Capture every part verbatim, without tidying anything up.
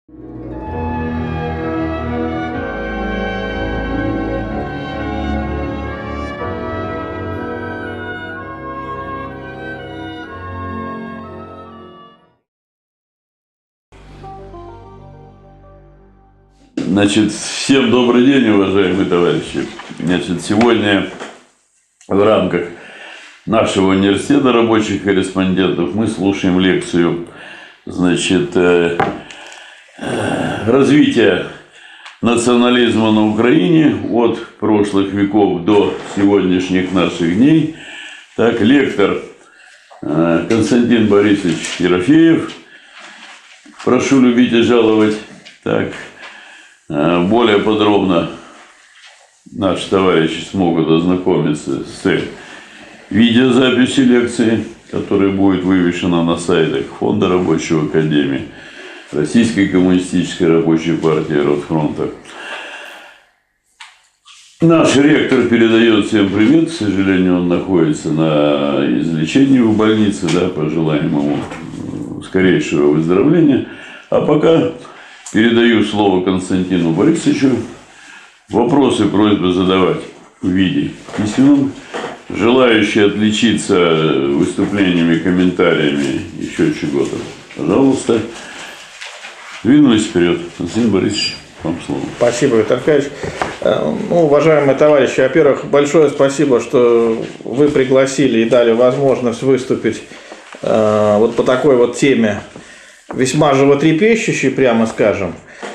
Значит, всем добрый день, уважаемые товарищи. Значит, сегодня в рамках нашего университета рабочих корреспондентов мы слушаем лекцию, значит, развитие национализма на Украине от прошлых веков до сегодняшних наших дней. Так, лектор Константин Борисович Ерофеев. Прошу любить и жаловать. Так. Более подробно наши товарищи смогут ознакомиться с видеозаписью лекции, которая будет вывешена на сайтах Фонда Рабочей Академии, Российской Коммунистической Рабочей Партии Ротфронта. Наш ректор передает всем привет. К сожалению, он находится на излечении в больнице. Да, пожелаем ему скорейшего выздоровления. А пока передаю слово Константину Борисовичу. Вопросы, просьба задавать в виде письменном. Желающие отличиться выступлениями, комментариями, еще чего-то, пожалуйста, двинулись вперед. Константин Борисович, вам слово. Спасибо, Виктор Аркадьевич. Ну, уважаемые товарищи, во-первых, большое спасибо, что вы пригласили и дали возможность выступить э, вот по такой вот теме, весьма животрепещущий, прямо скажем.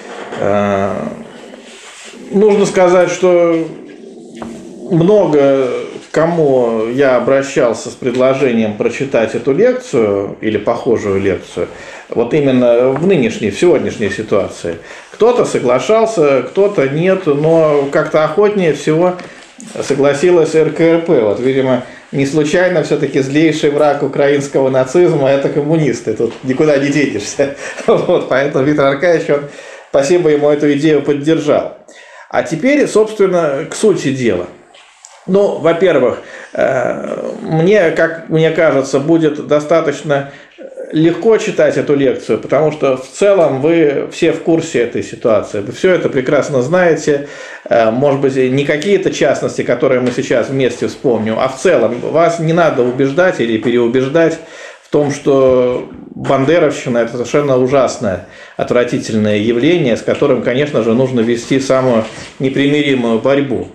Нужно сказать, что много кому я обращался с предложением прочитать эту лекцию или похожую лекцию, вот именно в нынешней, в сегодняшней ситуации. Кто-то соглашался, кто-то нет, но как-то охотнее всего согласилась эр ка эр пэ. Вот, видимо, не случайно все-таки злейший враг украинского нацизма – это коммунисты. Тут никуда не денешься. Вот, поэтому Виктор Аркадьевич, он, спасибо ему, эту идею поддержал. А теперь, собственно, к сути дела. Ну, во-первых, мне, как мне кажется, будет достаточно легко читать эту лекцию, потому что в целом вы все в курсе этой ситуации, вы все это прекрасно знаете, может быть, не какие-то частности, которые мы сейчас вместе вспомним, а в целом вас не надо убеждать или переубеждать в том, что бандеровщина – это совершенно ужасное, отвратительное явление, с которым, конечно же, нужно вести самую непримиримую борьбу.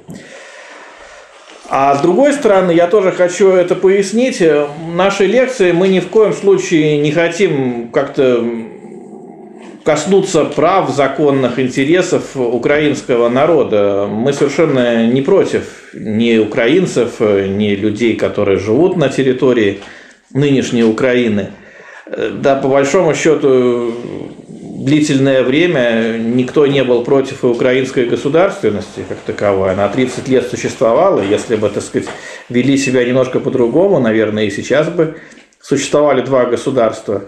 А с другой стороны, я тоже хочу это пояснить. В нашей лекции мы ни в коем случае не хотим как-то коснуться прав, законных интересов украинского народа. Мы совершенно не против ни украинцев, ни людей, которые живут на территории нынешней Украины. Да, по большому счету, длительное время никто не был против и украинской государственности как таковой. Она тридцать лет существовала. Если бы, так сказать, вели себя немножко по-другому, наверное, и сейчас бы существовали два государства.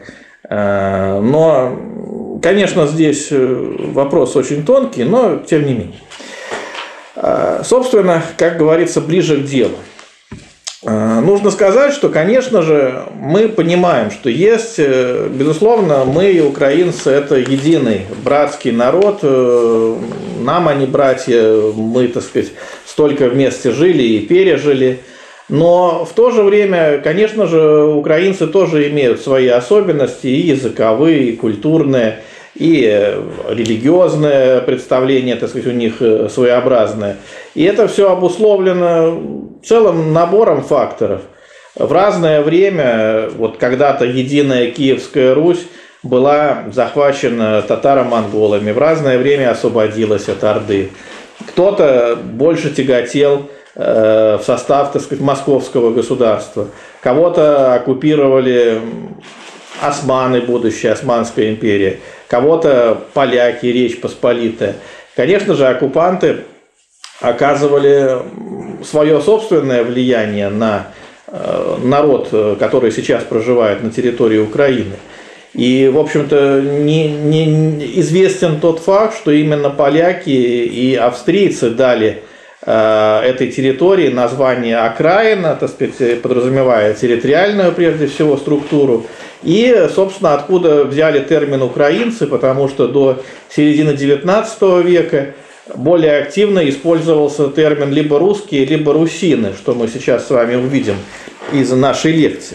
Но, конечно, здесь вопрос очень тонкий, но тем не менее. Собственно, как говорится, ближе к делу. Нужно сказать, что, конечно же, мы понимаем, что есть, безусловно, мы, украинцы, это единый братский народ, нам они братья, мы, так сказать, столько вместе жили и пережили, но в то же время, конечно же, украинцы тоже имеют свои особенности, и языковые, и культурные, и религиозное представление, так сказать, у них своеобразное. И это все обусловлено целым набором факторов. В разное время, вот когда-то единая Киевская Русь была захвачена татаро-монголами, в разное время освободилась от Орды. Кто-то больше тяготел в состав, так сказать, московского государства, кого-то оккупировали османы, будущая Османская империя, кого-то поляки, Речь Посполитая. Конечно же, оккупанты оказывали свое собственное влияние на народ, который сейчас проживает на территории Украины. И, в общем-то, не, не известен тот факт, что именно поляки и австрийцы дали э, этой территории название окраина, так сказать, подразумевая территориальную, прежде всего, структуру, И, собственно, откуда взяли термин «украинцы», потому что до середины девятнадцатого века более активно использовался термин либо «русские», либо «русины», что мы сейчас с вами увидим из нашей лекции.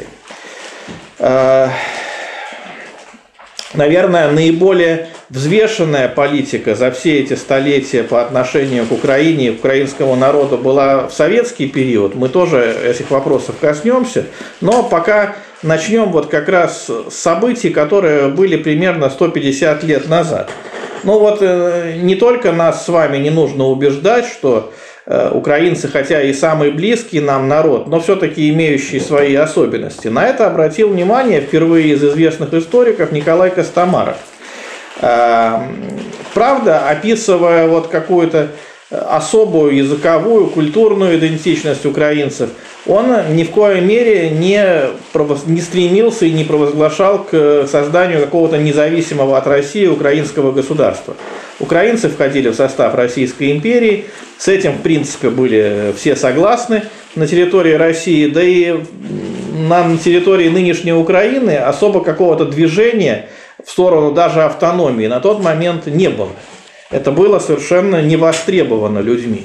Наверное, наиболее взвешенная политика за все эти столетия по отношению к Украине и к украинскому народу была в советский период. Мы тоже этих вопросов коснемся, но пока начнем вот как раз с событий, которые были примерно сто пятьдесят лет назад. Ну вот не только нас с вами не нужно убеждать, что украинцы, хотя и самый близкий нам народ, но все-таки имеющие свои особенности. На это обратил внимание впервые из известных историков Николай Костомаров. Правда, описывая вот какую-то особую языковую, культурную идентичность украинцев, он ни в коей мере не, не стремился и не провозглашал к созданию какого-то независимого от России украинского государства. Украинцы входили в состав Российской империи, с этим, в принципе, были все согласны на территории России, да и на территории нынешней Украины особо какого-то движения в сторону даже автономии на тот момент не было. Это было совершенно не востребовано людьми.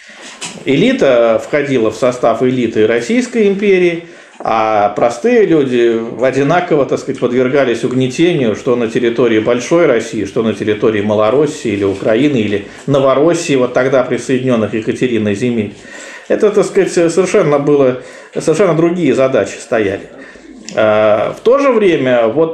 Элита входила в состав элиты Российской империи, а простые люди одинаково, так сказать, подвергались угнетению, что на территории Большой России, что на территории Малороссии или Украины, или Новороссии, вот тогда присоединенных Екатериной земель. Это, так сказать, совершенно было, совершенно другие задачи стояли. В то же время вот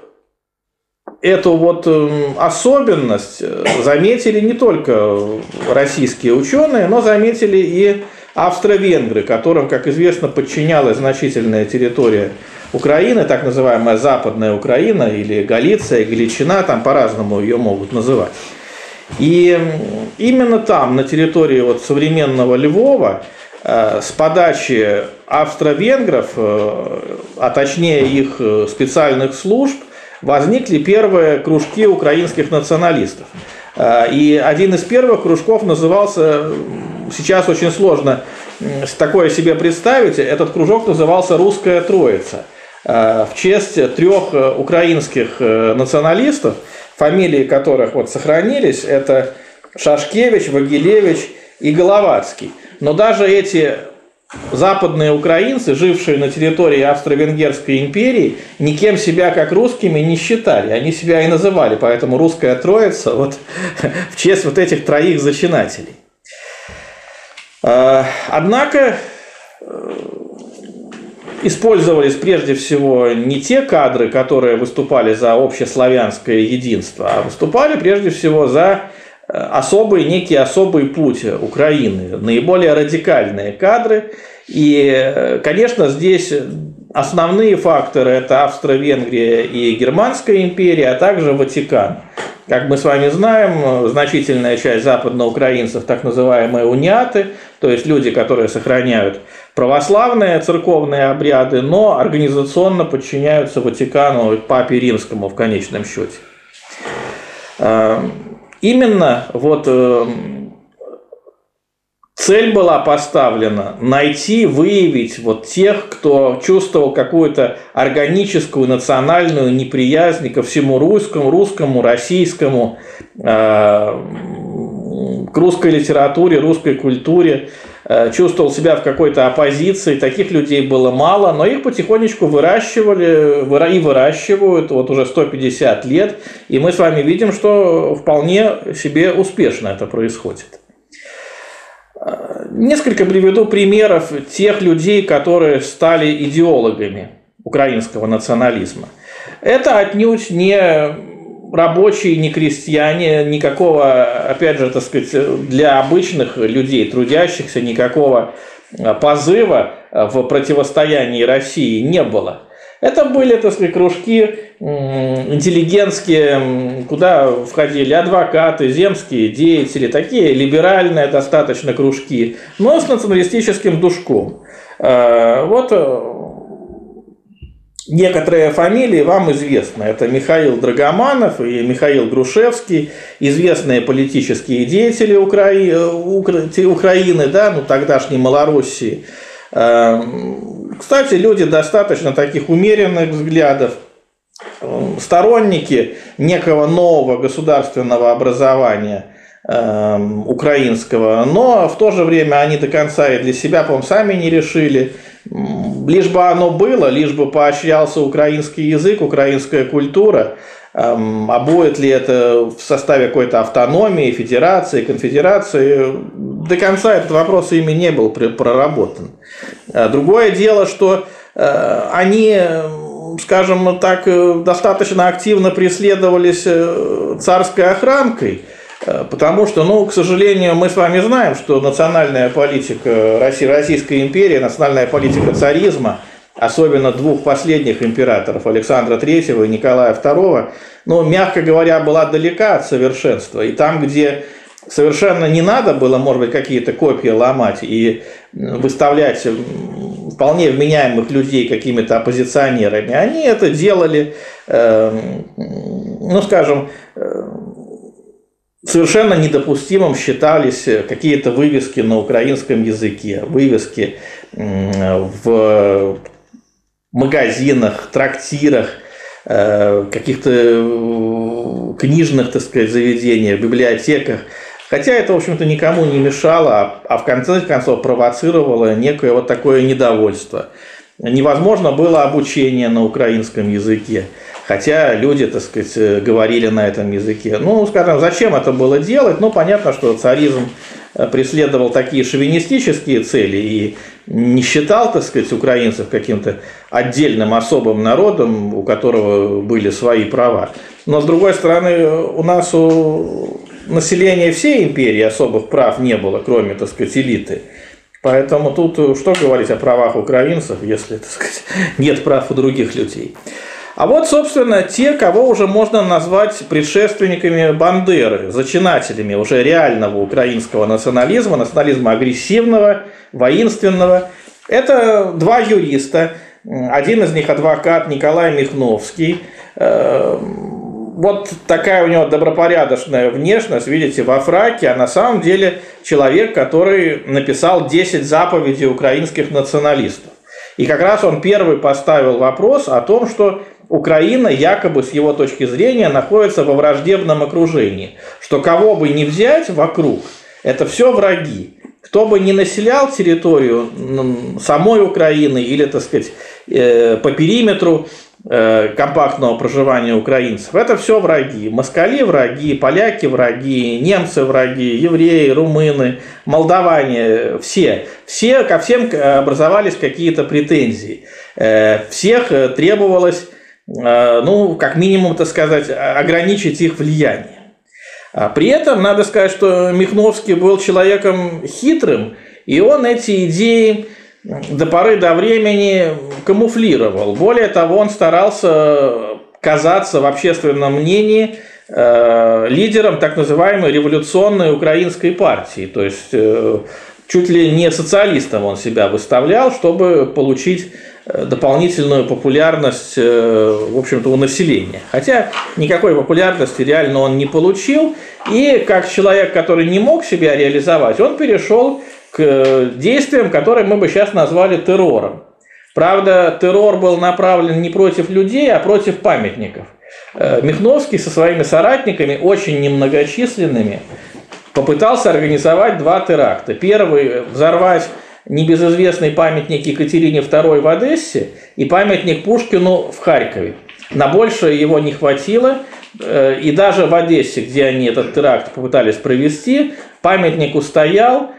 эту вот особенность заметили не только российские ученые, но заметили и австро-венгры, которым, как известно, подчинялась значительная территория Украины, так называемая Западная Украина или Галиция, Галичина, там по-разному ее могут называть. И именно там, на территории вот современного Львова, с подачи австро-венгров, а точнее их специальных служб, возникли первые кружки украинских националистов. И один из первых кружков назывался, сейчас очень сложно такое себе представить, этот кружок назывался «Русская Троица», в честь трех украинских националистов, фамилии которых вот сохранились, это Шашкевич, Вагилевич и Головацкий. Но даже эти западные украинцы, жившие на территории Австро-Венгерской империи, никем себя как русскими не считали. Они себя и называли, поэтому «Русская Троица» вот, в честь вот этих троих зачинателей. Однако использовались прежде всего не те кадры, которые выступали за общеславянское единство, а выступали прежде всего за особый, некий особый путь Украины, наиболее радикальные кадры. И, конечно, здесь основные факторы – это Австро-Венгрия и Германская империя, а также Ватикан. Как мы с вами знаем, значительная часть западноукраинцев, так называемые униаты, то есть люди, которые сохраняют православные церковные обряды, но организационно подчиняются Ватикану и Папе Римскому в конечном счете. Именно вот цель была поставлена найти, выявить вот тех, кто чувствовал какую-то органическую национальную неприязнь ко всему русскому, русскому, российскому, к русской литературе, русской культуре, чувствовал себя в какой-то оппозиции. Таких людей было мало, но их потихонечку выращивали и выращивают вот уже сто пятьдесят лет. И мы с вами видим, что вполне себе успешно это происходит. Несколько приведу примеров тех людей, которые стали идеологами украинского национализма. Это отнюдь не рабочие, не крестьяне, никакого, опять же, так сказать, для обычных людей, трудящихся, никакого позыва в противостоянии России не было. Это были, так сказать, кружки интеллигентские, куда входили адвокаты, земские деятели, такие либеральные достаточно кружки, но с националистическим душком. Вот некоторые фамилии вам известны. Это Михаил Драгоманов и Михаил Грушевский, известные политические деятели Украины, да, ну, тогдашней Малороссии. Кстати, люди достаточно таких умеренных взглядов. сторонники некого нового государственного образования э, украинского, но в то же время они до конца и для себя, по-моему, сами не решили. Лишь бы оно было, лишь бы поощрялся украинский язык, украинская культура. А будет ли это в составе какой-то автономии, федерации, конфедерации, до конца этот вопрос ими не был проработан. Другое дело, что они, скажем так, достаточно активно преследовались царской охранкой, потому что, ну, к сожалению, мы с вами знаем, что национальная политика России, Российской империи, национальная политика царизма, особенно двух последних императоров, Александра Третьего и Николая Второго, ну, мягко говоря, была далека от совершенства. И там, где совершенно не надо было, может быть, какие-то копии ломать и выставлять вполне вменяемых людей какими-то оппозиционерами, они это делали, ну, скажем, совершенно недопустимым считались какие-то вывески на украинском языке, вывески в магазинах, трактирах, каких-то книжных, так сказать, заведениях, библиотеках. Хотя это, в общем-то, никому не мешало, а в конце концов провоцировало некое вот такое недовольство. Невозможно было обучение на украинском языке, хотя люди, так сказать, говорили на этом языке. Ну, скажем, зачем это было делать? Ну, понятно, что царизм преследовал такие шовинистические цели и не считал, так сказать, украинцев каким-то отдельным особым народом, у которого были свои права. Но, с другой стороны, у нас у населения всей империи особых прав не было, кроме, так сказать, элиты. Поэтому тут что говорить о правах украинцев, если, так сказать, нет прав у других людей. А вот, собственно, те, кого уже можно назвать предшественниками Бандеры, зачинателями уже реального украинского национализма, национализма агрессивного, воинственного. Это два юриста, один из них адвокат Николай Михновский. Вот такая у него добропорядочная внешность, видите, во фраке, а на самом деле человек, который написал десять заповедей украинских националистов. И как раз он первый поставил вопрос о том, что Украина якобы с его точки зрения находится во враждебном окружении, что кого бы ни взять вокруг, это все враги. Кто бы ни населял территорию самой Украины или, так сказать, по периметру компактного проживания украинцев, это все враги. Москали враги, поляки враги, немцы враги, евреи, румыны, молдаване, все. Все, ко всем образовались какие-то претензии. Всех требовалось, ну, как минимум, так сказать, ограничить их влияние. При этом надо сказать, что Михновский был человеком хитрым, и он эти идеи до поры до времени камуфлировал. Более того, он старался казаться в общественном мнении лидером так называемой революционной украинской партии. То есть чуть ли не социалистом он себя выставлял, чтобы получить дополнительную популярность, в общем-то, у населения. Хотя никакой популярности реально он не получил. И как человек, который не мог себя реализовать, он перешел к действиям, которые мы бы сейчас назвали террором. Правда, террор был направлен не против людей, а против памятников. Михновский со своими соратниками, очень немногочисленными, попытался организовать два теракта. Первый – взорвать небезызвестный памятник Екатерине второй в Одессе и памятник Пушкину в Харькове. На большее его не хватило, и даже в Одессе, где они этот теракт попытались провести, памятник устоял,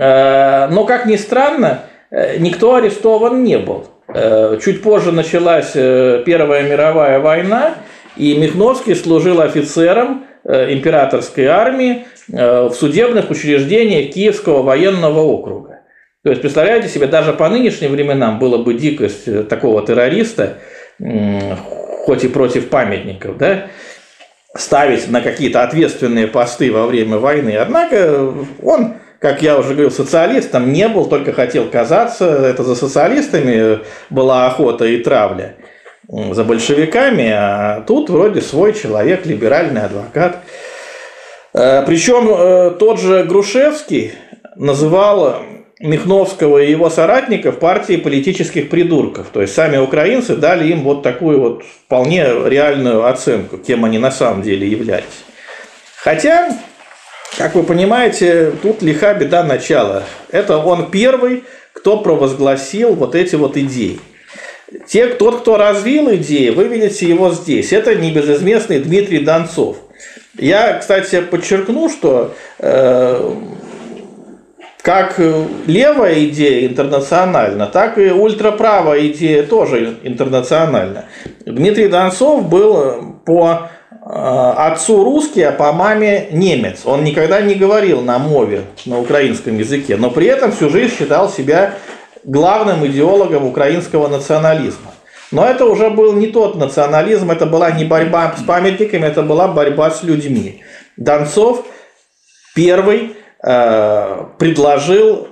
но, как ни странно, никто арестован не был. Чуть позже началась Первая мировая война, и Михновский служил офицером императорской армии в судебных учреждениях Киевского военного округа. То есть, представляете себе, даже по нынешним временам было бы дикость такого террориста, хоть и против памятников, да, ставить на какие-то ответственные посты во время войны. Однако он, как я уже говорил, социалистом не был, только хотел казаться. Это за социалистами была охота и травля, за большевиками, а тут вроде свой человек, либеральный адвокат. Причем тот же Грушевский называл Михновского и его соратников партией политических придурков. То есть сами украинцы дали им вот такую вот вполне реальную оценку, кем они на самом деле являлись. Хотя, как вы понимаете, тут лиха беда начала. Это он первый, кто провозгласил вот эти вот идеи. Те, тот, кто развил идеи, вы видите его здесь. Это небезызвестный Дмитрий Донцов. Я, кстати, подчеркну, что э, как левая идея интернациональна, так и ультраправая идея тоже интернациональна. Дмитрий Донцов был по отцу русский, а по маме немец. Он никогда не говорил на мове, на украинском языке, но при этом всю жизнь считал себя главным идеологом украинского национализма. Но это уже был не тот национализм, это была не борьба с памятниками, это была борьба с людьми. Донцов первый э, предложил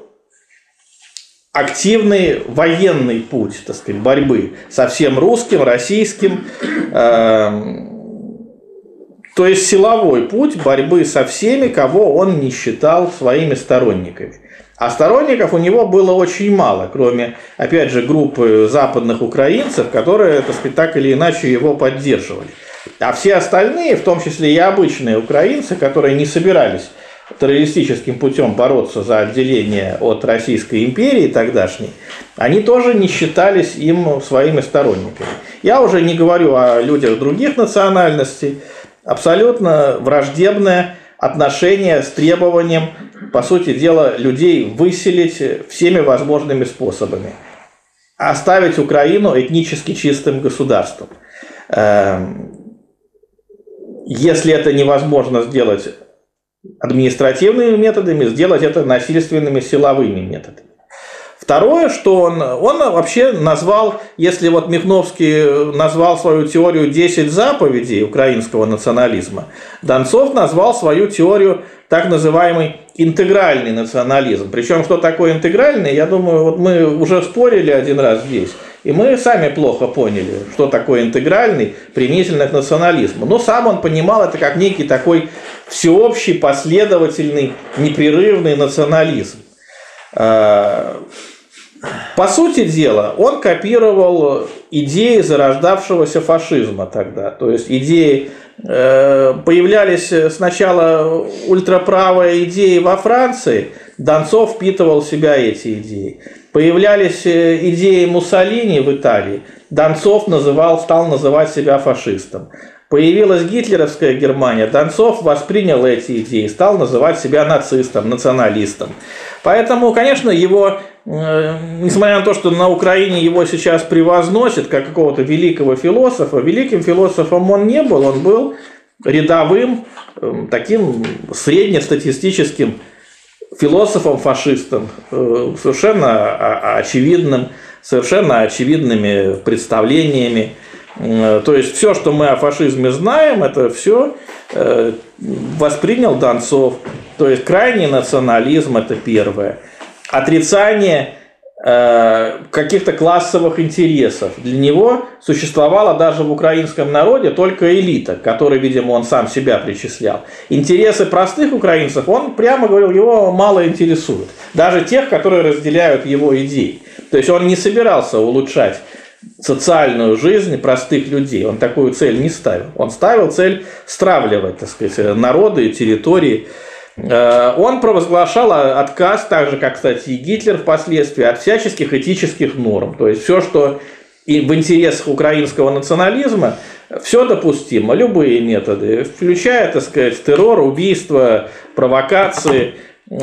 активный военный путь, так сказать, борьбы со всем русским, российским, э, то есть силовой путь борьбы со всеми, кого он не считал своими сторонниками. А сторонников у него было очень мало, кроме, опять же, группы западных украинцев, которые, так сказать, так или иначе его поддерживали. А все остальные, в том числе и обычные украинцы, которые не собирались террористическим путем бороться за отделение от Российской империи тогдашней, они тоже не считались им своими сторонниками. Я уже не говорю о людях других национальностей. Абсолютно враждебное отношение с требованием, по сути дела, людей выселить всеми возможными способами. Оставить Украину этнически чистым государством. Если это невозможно сделать административными методами, сделать это насильственными силовыми методами. Второе, что он, он вообще назвал, если вот Михновский назвал свою теорию десять заповедей украинского национализма, Донцов назвал свою теорию так называемый интегральный национализм. Причем, что такое интегральный, я думаю, вот мы уже спорили один раз здесь, и мы сами плохо поняли, что такое интегральный применительно к национализму. Но сам он понимал это как некий такой всеобщий, последовательный, непрерывный национализм. По сути дела, он копировал идеи зарождавшегося фашизма тогда. То есть идеи появлялись сначала ультраправые идеи во Франции, Донцов впитывал в себя эти идеи. Появлялись идеи Муссолини в Италии, Донцов называл, стал называть себя фашистом. Появилась гитлеровская Германия, Донцов воспринял эти идеи, стал называть себя нацистом, националистом. Поэтому, конечно, его, несмотря на то, что на Украине его сейчас превозносят как какого-то великого философа, великим философом он не был, он был рядовым, таким среднестатистическим философом-фашистом, совершенно очевидным, совершенно очевидными представлениями. То есть все, что мы о фашизме знаем, это все воспринял Донцов. То есть крайний национализм – это первое. Отрицание каких-то классовых интересов. Для него существовала даже в украинском народе только элита, к которой, видимо, он сам себя причислял. Интересы простых украинцев, он прямо говорил, его мало интересуют. Даже тех, которые разделяют его идеи. То есть он не собирался улучшать социальную жизнь простых людей. Он такую цель не ставил. Он ставил цель стравливать, так сказать, народы и территории. Он провозглашал отказ, так же, как, кстати, и Гитлер впоследствии, от всяческих этических норм. То есть все, что и в интересах украинского национализма, все допустимо, любые методы, включая, так сказать, террор, убийство, провокации.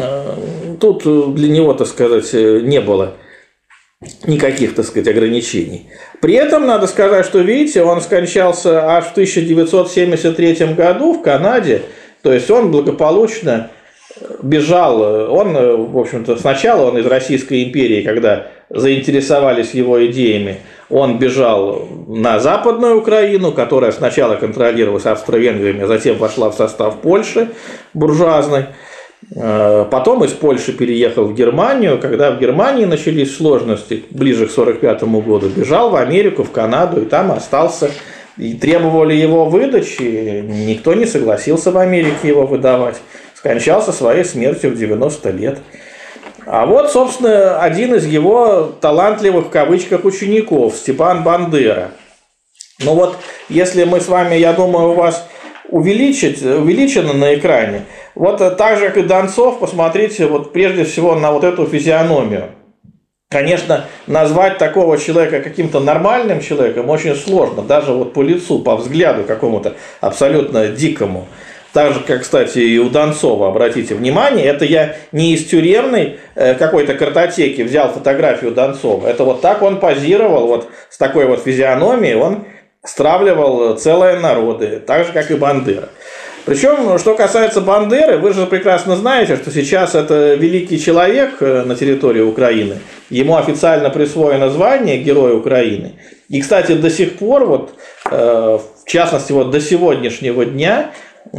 Тут для него, так сказать, не было никаких, так сказать, ограничений. При этом надо сказать, что, видите, он скончался аж в тысяча девятьсот семьдесят третьем году в Канаде, то есть он благополучно бежал, он, в общем-то, сначала он из Российской империи, когда заинтересовались его идеями, он бежал на Западную Украину, которая сначала контролировалась Австро-Венгриями, а затем вошла в состав Польши буржуазной. Потом из Польши переехал в Германию. Когда в Германии начались сложности, ближе к сорок пятому году, бежал в Америку, в Канаду, и там остался. И требовали его выдачи, никто не согласился в Америке его выдавать. Скончался своей смертью в девяносто лет. А вот, собственно, один из его талантливых, в кавычках, учеников, Степан Бандера. Ну вот, если мы с вами, я думаю, у вас увеличить, увеличено на экране, вот так же, как и Донцов, посмотрите вот прежде всего на вот эту физиономию. Конечно, назвать такого человека каким-то нормальным человеком очень сложно, даже вот по лицу, по взгляду какому-то абсолютно дикому. Так же, как, кстати, и у Донцова, обратите внимание, это я не из тюремной какой-то картотеки взял фотографию Донцова. Это вот так он позировал, вот с такой вот физиономией, он стравливал целые народы, так же, как и Бандера. Причем, что касается Бандеры, вы же прекрасно знаете, что сейчас это великий человек на территории Украины. Ему официально присвоено звание Героя Украины. И, кстати, до сих пор, вот, в частности, вот до сегодняшнего дня,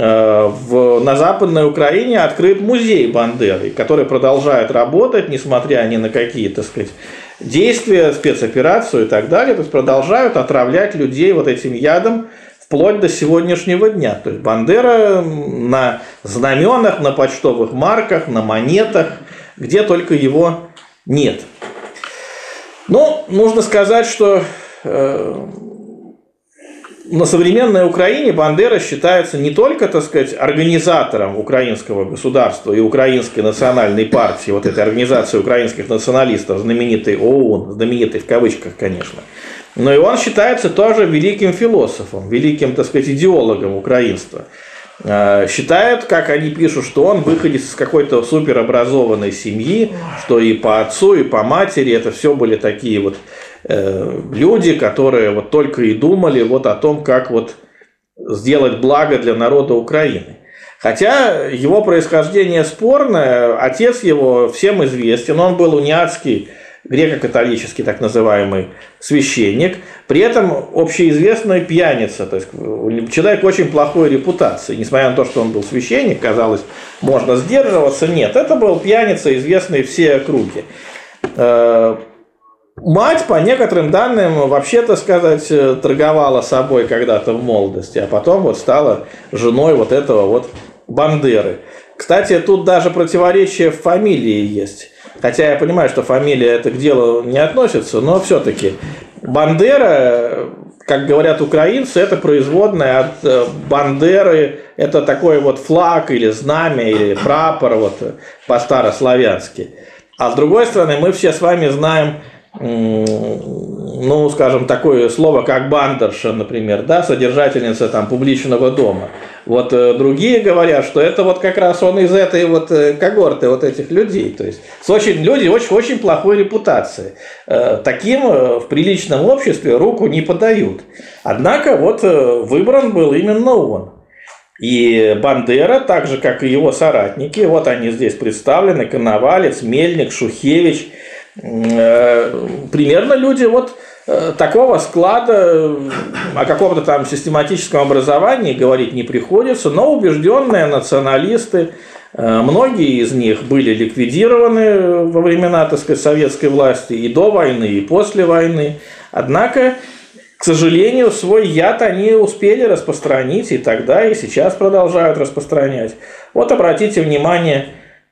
в, на Западной Украине открыт музей Бандеры, который продолжает работать, несмотря ни на какие, так сказать, действия, спецоперацию и так далее. То есть продолжают отравлять людей вот этим ядом вплоть до сегодняшнего дня. То есть Бандера на знаменах, на почтовых марках, на монетах, где только его нет. Но нужно сказать, что э, на современной Украине Бандера считается не только, так сказать, организатором украинского государства и украинской национальной партии, вот этой организации украинских националистов, знаменитой ОУН, знаменитой в кавычках, конечно, но и он считается тоже великим философом, великим, так сказать, идеологом украинства. Считают, как они пишут, что он выходит из какой-то суперобразованной семьи, что и по отцу, и по матери это все были такие вот люди, которые вот только и думали вот о том, как вот сделать благо для народа Украины. Хотя его происхождение спорное, отец его всем известен, он был униатский, греко-католический так называемый священник, при этом общеизвестный пьяница, то есть человек очень плохой репутации, несмотря на то, что он был священник, казалось, можно сдерживаться, нет, это был пьяница, известный все округи. Мать, по некоторым данным, вообще, так сказать, торговала собой когда-то в молодости, а потом вот стала женой вот этого вот Бандеры. Кстати, тут даже противоречие в фамилии есть. Хотя я понимаю, что фамилия это к делу не относится, но все-таки Бандера, как говорят украинцы, это производная от Бандеры, это такой вот флаг или знамя, или прапор вот, по-старославянски. А с другой стороны, мы все с вами знаем, ну, скажем, такое слово, как бандерша, например, да, содержательница там публичного дома. Вот другие говорят, что это вот как раз он из этой вот когорты вот этих людей, то есть с очень, люди очень, очень плохой репутацией. Таким в приличном обществе руку не подают. Однако вот выбран был именно он. И Бандера, так же, как и его соратники, вот они здесь представлены, Коновалец, Мельник, Шухевич, примерно люди вот такого склада, о каком-то там систематическом образовании говорить не приходится, но убежденные националисты, многие из них были ликвидированы во времена, так сказать, советской власти и до войны, и после войны. Однако, к сожалению, свой яд они успели распространить и тогда, и сейчас продолжают распространять. Вот обратите внимание,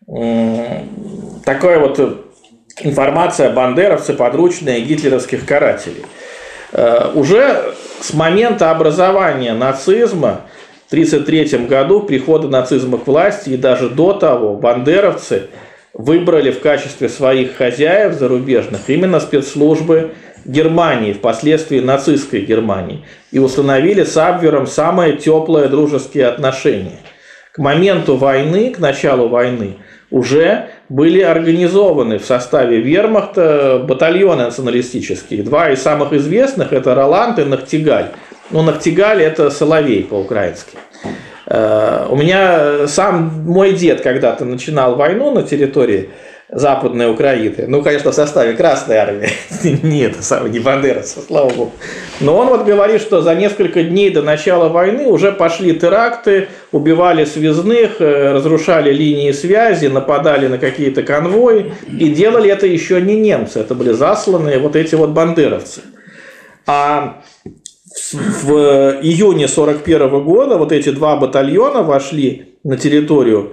такое вот информация бандеровцы, подручные гитлеровских карателей. Уже с момента образования нацизма в тысяча девятьсот тридцать третьем году, прихода нацизма к власти и даже до того, бандеровцы выбрали в качестве своих хозяев зарубежных именно спецслужбы Германии, впоследствии нацистской Германии, и установили с Абвером самые теплые дружеские отношения. К моменту войны, к началу войны, уже были организованы в составе вермахта батальоны националистические. Два из самых известных – это Роланд и Нахтигаль. Ну, Нахтигаль – это соловей по-украински. У меня сам мой дед когда-то начинал войну на территории Западной Украины. Ну, конечно, в составе Красной Армии. Нет, не бандеровцев, слава богу. Но он вот говорит, что за несколько дней до начала войны уже пошли теракты, убивали связных, разрушали линии связи, нападали на какие-то конвои. И делали это еще не немцы, это были засланные вот эти вот бандеровцы. А в июне сорок первого года вот эти два батальона вошли на территорию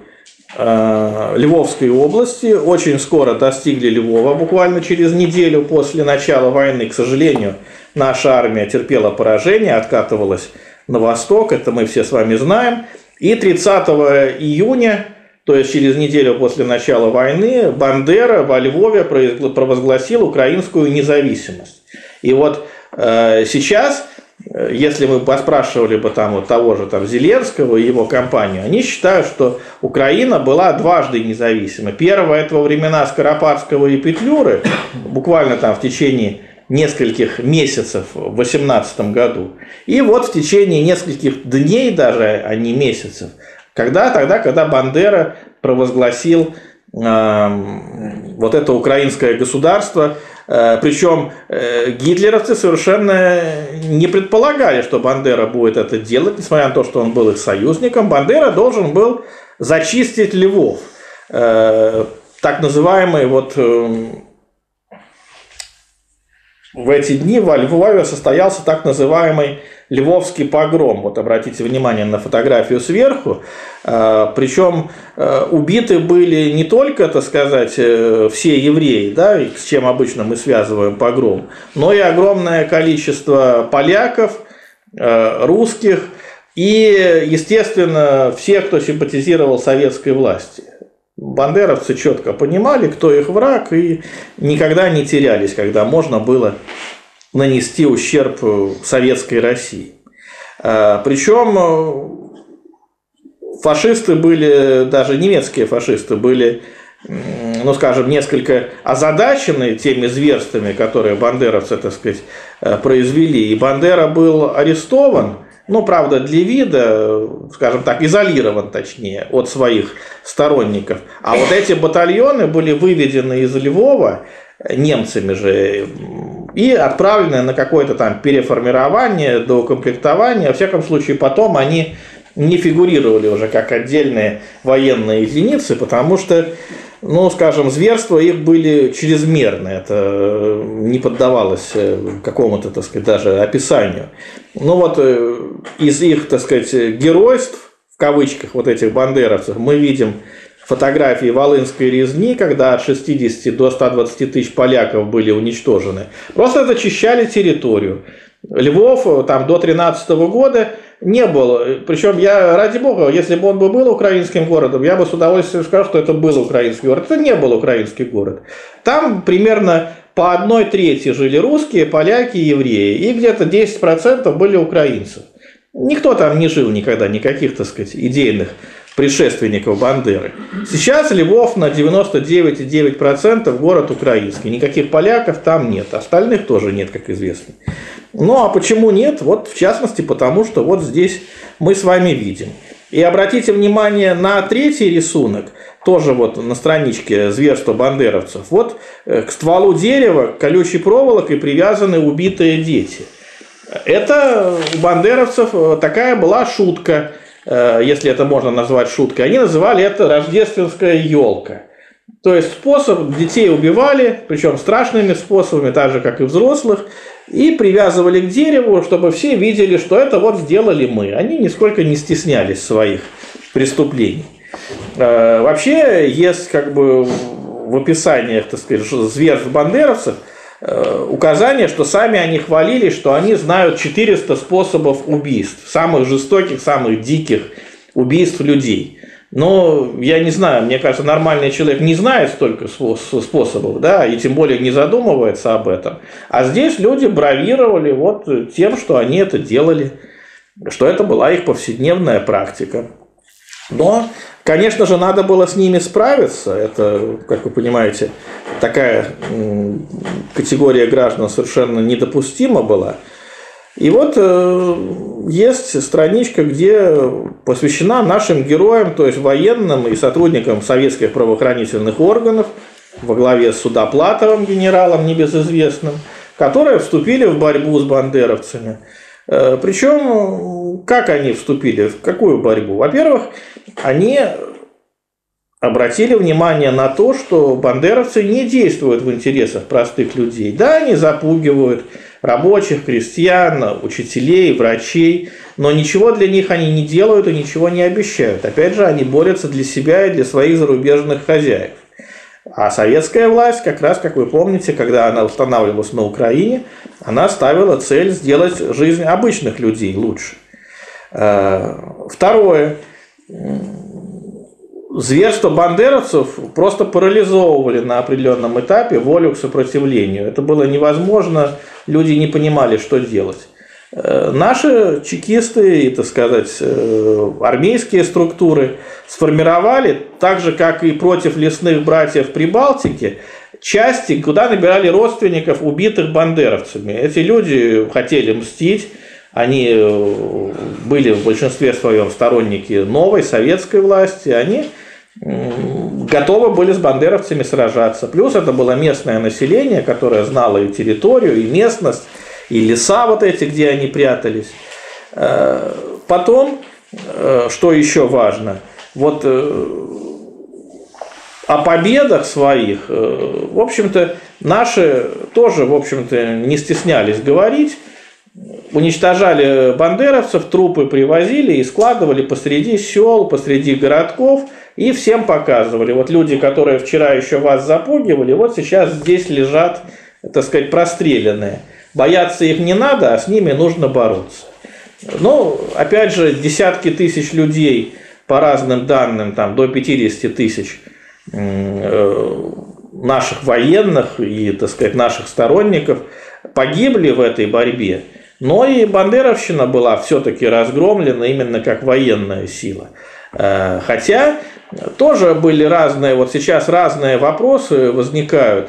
Львовской области, очень скоро достигли Львова, буквально через неделю после начала войны. К сожалению, наша армия терпела поражение, откатывалась на восток, это мы все с вами знаем. И тридцатого июня, то есть через неделю после начала войны, Бандера во Львове провозгласил украинскую независимость. И вот э, сейчас, если мы поспрашивали бы там вот того же там Зеленского и его компанию, они считают, что Украина была дважды независима. Первое – это во времена Скоропадского и Петлюры, буквально там в течение нескольких месяцев в восемнадцатом году. И вот в течение нескольких дней даже, а не месяцев, когда, тогда, когда Бандера провозгласил э, вот это украинское государство. Э, причем э, гитлеровцы совершенно не предполагали, что Бандера будет это делать, несмотря на то, что он был их союзником. Бандера должен был зачистить Львов. Э, так называемый вот... Э, В эти дни во Львове состоялся так называемый Львовский погром. Вот обратите внимание на фотографию сверху. Причем убиты были не только, так сказать, все евреи, да, с чем обычно мы связываем погром, но и огромное количество поляков, русских и, естественно, всех, кто симпатизировал советской власти. Бандеровцы четко понимали, кто их враг, и никогда не терялись, когда можно было нанести ущерб советской России. Причем фашисты были, даже немецкие фашисты были, ну скажем, несколько озадачены теми зверствами, которые бандеровцы, так сказать, произвели. И Бандера был арестован. Ну, правда, для вида, скажем так, изолирован, точнее, от своих сторонников. А вот эти батальоны были выведены из Львова немцами же и отправлены на какое-то там переформирование, доукомплектование. Во всяком случае, потом они не фигурировали уже как отдельные военные единицы, потому что, ну, скажем, зверства их были чрезмерны, это не поддавалось какому-то, так сказать, даже описанию. Ну вот из их, так сказать, геройств, в кавычках, вот этих бандеровцев, мы видим фотографии Волынской резни, когда от шестидесяти до ста двадцати тысяч поляков были уничтожены. Просто зачищали территорию. Львов там до тринадцатого года не был. Причем я, ради бога, если бы он бы был украинским городом, я бы с удовольствием сказал, что это был украинский город. Это не был украинский город. Там примерно по одной трети жили русские, поляки, евреи. И где-то десять процентов были украинцев. Никто там не жил никогда, никаких, так сказать, идейных предшественников Бандеры. Сейчас Львов на девяносто девять целых девять десятых процента город украинский. Никаких поляков там нет. Остальных тоже нет, как известно. Ну а почему нет? Вот в частности потому, что вот здесь мы с вами видим. И обратите внимание на третий рисунок, тоже вот на страничке «Зверство бандеровцев». Вот к стволу дерева колючей проволокой привязаны убитые дети. Это у бандеровцев такая была шутка, если это можно назвать шуткой. Они называли это рождественская елка. То есть способ, детей убивали, причем страшными способами, так же как и взрослых, и привязывали к дереву, чтобы все видели, что это вот сделали мы. Они нисколько не стеснялись своих преступлений. Вообще есть как бы в описаниях, так сказать, зверств бандеровцев указание, что сами они хвалились, что они знают четыреста способов убийств, самых жестоких, самых диких убийств людей. Но я не знаю, мне кажется, нормальный человек не знает столько способов, да, и тем более не задумывается об этом. А здесь люди бравировали вот тем, что они это делали, что это была их повседневная практика. Но, конечно же, надо было с ними справиться. Это, как вы понимаете, такая категория граждан совершенно недопустима была. И вот э, есть страничка, где посвящена нашим героям, то есть военным и сотрудникам советских правоохранительных органов во главе с Судоплатовым, генералом небезызвестным, которые вступили в борьбу с бандеровцами. Э, причем, как они вступили, в какую борьбу? Во-первых, они обратили внимание на то, что бандеровцы не действуют в интересах простых людей. Да, они запугивают, рабочих, крестьян, учителей, врачей, но ничего для них они не делают и ничего не обещают. Опять же, они борются для себя и для своих зарубежных хозяев. А советская власть, как раз, как вы помните, когда она устанавливалась на Украине, она ставила цель сделать жизнь обычных людей лучше. Второе. Зверства бандеровцев просто парализовывали на определенном этапе волю к сопротивлению. Это было невозможно, люди не понимали, что делать. Наши чекисты и, так сказать, армейские структуры сформировали, так же, как и против лесных братьев Прибалтики, части, куда набирали родственников убитых бандеровцами. Эти люди хотели мстить, они были в большинстве своем сторонники новой советской власти, они готовы были с бандеровцами сражаться. Плюс это было местное население, которое знало и территорию, и местность, и леса вот эти, где они прятались. Потом, что еще важно, вот о победах своих, в общем-то, наши тоже, в общем-то, не стеснялись говорить. Уничтожали бандеровцев, трупы привозили и складывали посреди сел, посреди городков и всем показывали. Вот люди, которые вчера еще вас запугивали, вот сейчас здесь лежат, так сказать, простреленные. Бояться их не надо, а с ними нужно бороться. Ну, опять же, десятки тысяч людей, по разным данным, там, до пятидесяти тысяч наших военных и, так сказать, наших сторонников погибли в этой борьбе. Но и бандеровщина была все-таки разгромлена именно как военная сила. Хотя тоже были разные, вот сейчас разные вопросы возникают.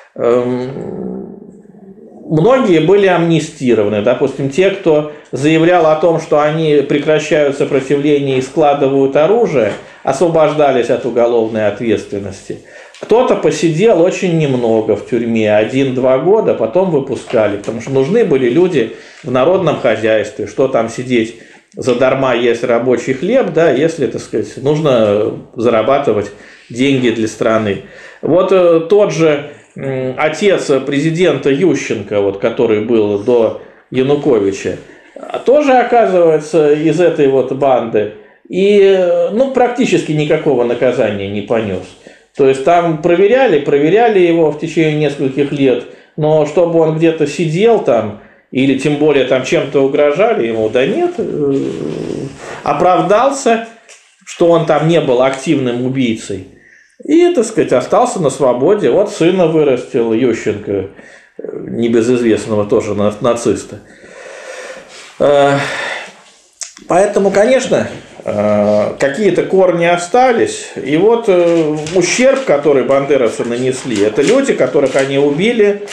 Многие были амнистированы. Допустим, те, кто заявлял о том, что они прекращают сопротивление и складывают оружие, освобождались от уголовной ответственности. Кто-то посидел очень немного в тюрьме, один-два года, потом выпускали, потому что нужны были люди в народном хозяйстве, что там сидеть задарма есть рабочий хлеб, да, если, так сказать, нужно зарабатывать деньги для страны. Вот тот же отец президента Ющенко, вот, который был до Януковича, тоже, оказывается, из этой вот банды, и ну, практически никакого наказания не понес. То есть там проверяли, проверяли его в течение нескольких лет, но чтобы он где-то сидел там, или тем более там чем-то угрожали ему, да нет, оправдался, что он там не был активным убийцей, и, так сказать, остался на свободе. Вот сына вырастил Ющенко, небезызвестного тоже нациста. Поэтому, конечно, какие-то корни остались. И вот ущерб, который бандеровцы нанесли, это люди, которых они убили.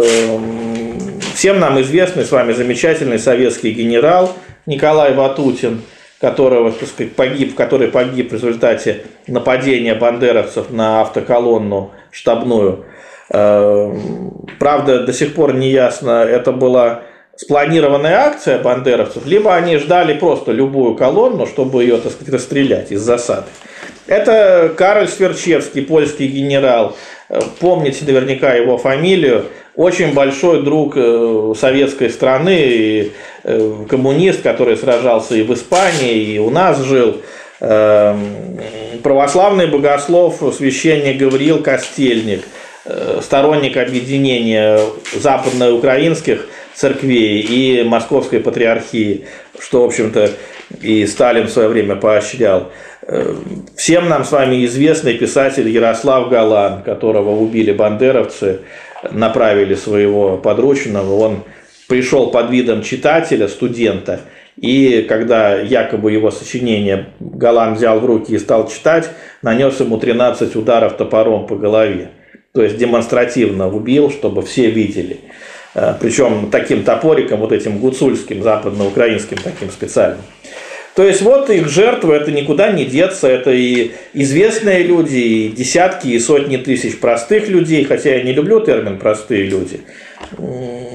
Всем нам известный с вами замечательный советский генерал Николай Ватутин, которого, так сказать, погиб, который погиб в результате нападения бандеровцев на автоколонну штабную. Правда, до сих пор не ясно, это была спланированная акция бандеровцев, либо они ждали просто любую колонну, чтобы ее, так сказать, расстрелять из засады. Это Кароль Сверчевский, польский генерал, помните наверняка его фамилию, очень большой друг советской страны, и коммунист, который сражался и в Испании, и у нас жил, православный богослов, священник Гавриил Костельник, сторонник объединения западноукраинских церквей и Московской патриархии, что, в общем-то, и Сталин в свое время поощрял. Всем нам с вами известный писатель Ярослав Галан, которого убили бандеровцы, направили своего подручного. Он пришел под видом читателя, студента, и когда якобы его сочинение Галан взял в руки и стал читать, нанес ему тринадцать ударов топором по голове. То есть демонстративно убил, чтобы все видели. Причем таким топориком, вот этим гуцульским, западноукраинским таким специальным. То есть вот их жертвы, это никуда не деться, это и известные люди, и десятки, и сотни тысяч простых людей, хотя я не люблю термин «простые люди».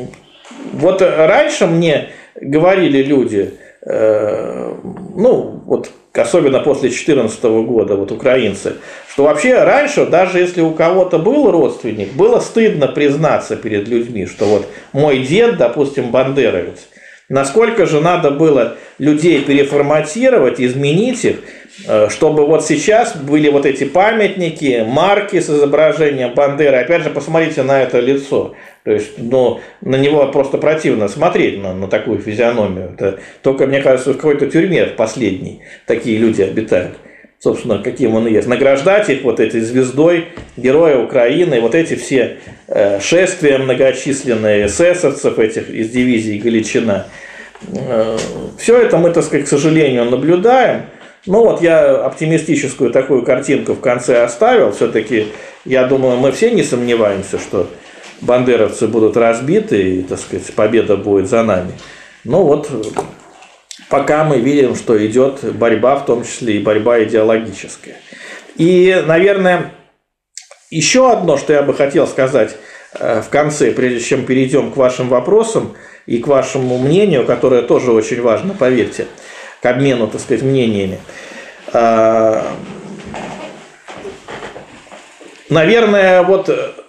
Вот раньше мне говорили люди, ну, вот особенно после две тысячи четырнадцатого года, вот украинцы, что вообще раньше, даже если у кого-то был родственник, было стыдно признаться перед людьми, что вот мой дед, допустим, бандеровец. Насколько же надо было людей переформатировать, изменить их, чтобы вот сейчас были вот эти памятники, марки с изображением Бандеры. Опять же, посмотрите на это лицо. То есть, ну, на него просто противно смотреть, на, на такую физиономию. Это только, мне кажется, в какой-то тюрьме в последней такие люди обитают. Собственно, каким он и есть. Награждать их вот этой звездой Героя Украины, вот эти все э, шествия многочисленные эсэсовцев этих из дивизии Галичина. Э, все это мы, так сказать, к сожалению, наблюдаем. Ну вот я оптимистическую такую картинку в конце оставил. Все-таки, я думаю, мы все не сомневаемся, что бандеровцы будут разбиты, и, так сказать, победа будет за нами. Ну вот, пока мы видим, что идет борьба, в том числе и борьба идеологическая. И, наверное, еще одно, что я бы хотел сказать в конце, прежде чем перейдем к вашим вопросам и к вашему мнению, которое тоже очень важно, поверьте, к обмену, так сказать, мнениями. Наверное, вот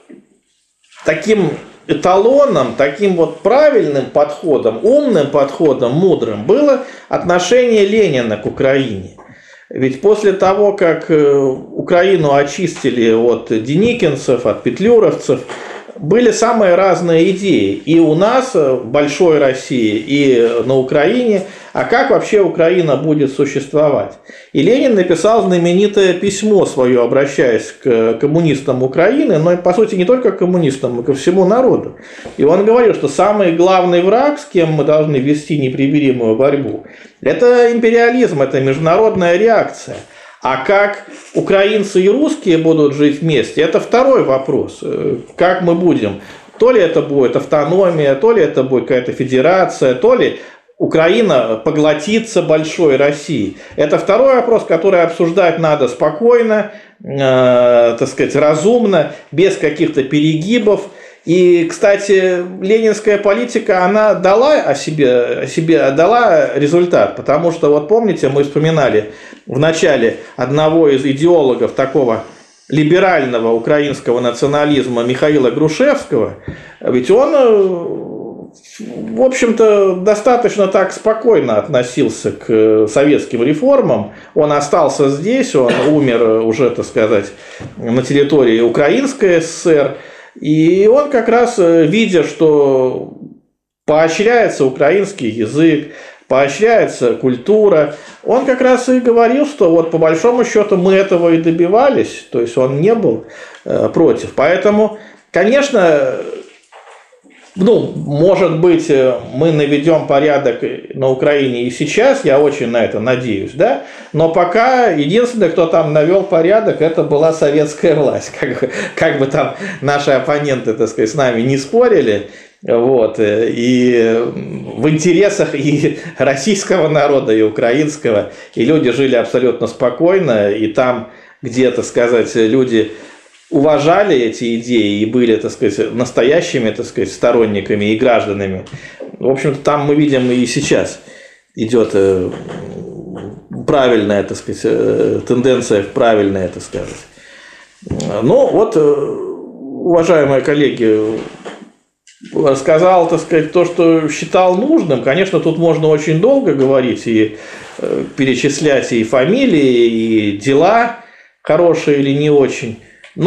таким эталоном, таким вот правильным подходом, умным подходом, мудрым было отношение Ленина к Украине. Ведь после того, как Украину очистили от деникинцев, от петлюровцев, были самые разные идеи и у нас, в большой России, и на Украине, а как вообще Украина будет существовать. И Ленин написал знаменитое письмо свое, обращаясь к коммунистам Украины, но, по сути, не только к коммунистам, но и ко всему народу. И он говорил, что самый главный враг, с кем мы должны вести непримиримую борьбу, это империализм, это международная реакция. А как украинцы и русские будут жить вместе, это второй вопрос. Как мы будем? То ли это будет автономия, то ли это будет какая-то федерация, то ли Украина поглотится большой Россией. Это второй вопрос, который обсуждать надо спокойно, э, так сказать, разумно, без каких-то перегибов. И, кстати, ленинская политика, она дала о себе, о себе дала результат, потому что, вот помните, мы вспоминали в начале одного из идеологов такого либерального украинского национализма Михаила Грушевского, ведь он, в общем-то, достаточно так спокойно относился к советским реформам, он остался здесь, он умер уже, так сказать, на территории Украинской ССР. И он как раз, видя, что поощряется украинский язык, поощряется культура, он как раз и говорил, что вот по большому счету мы этого и добивались, то есть он не был против. Поэтому, конечно, ну, может быть, мы наведем порядок на Украине и сейчас, я очень на это надеюсь, да, но пока единственное, кто там навел порядок, это была советская власть, как бы, как бы там наши оппоненты, так сказать, с нами не спорили, вот, и в интересах и российского народа, и украинского, и люди жили абсолютно спокойно, и там, где, так сказать, люди уважали эти идеи и были, так сказать, настоящими, так сказать, сторонниками и гражданами. В общем-то, там мы видим и сейчас идет правильная, так сказать, тенденция в правильное, так сказать. Ну, вот, уважаемые коллеги, рассказал, так сказать, то, что считал нужным. Конечно, тут можно очень долго говорить и перечислять и фамилии, и дела, хорошие или не очень.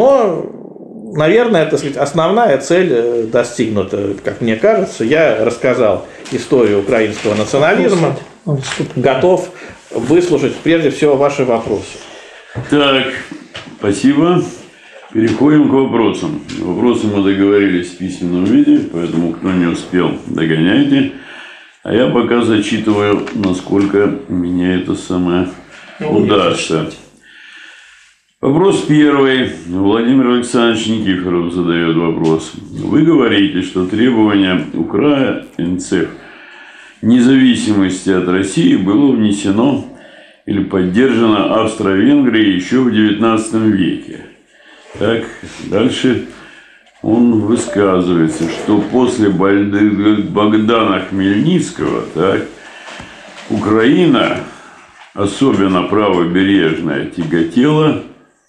Но, наверное, так сказать, основная цель достигнута, как мне кажется. Я рассказал историю украинского национализма. Готов выслушать прежде всего ваши вопросы. Так, спасибо. Переходим к вопросам. Вопросы мы договорились в письменном виде, поэтому кто не успел, догоняйте. А я пока зачитываю, насколько меня это самое удастся. Вопрос первый. Владимир Александрович Никифоров задает вопрос. Вы говорите, что требование украинцев независимости от России было внесено или поддержано Австро-Венгрией еще в девятнадцатом веке. Так, дальше он высказывается, что после Богдана Хмельницкого, так, Украина особенно правобережная, тяготела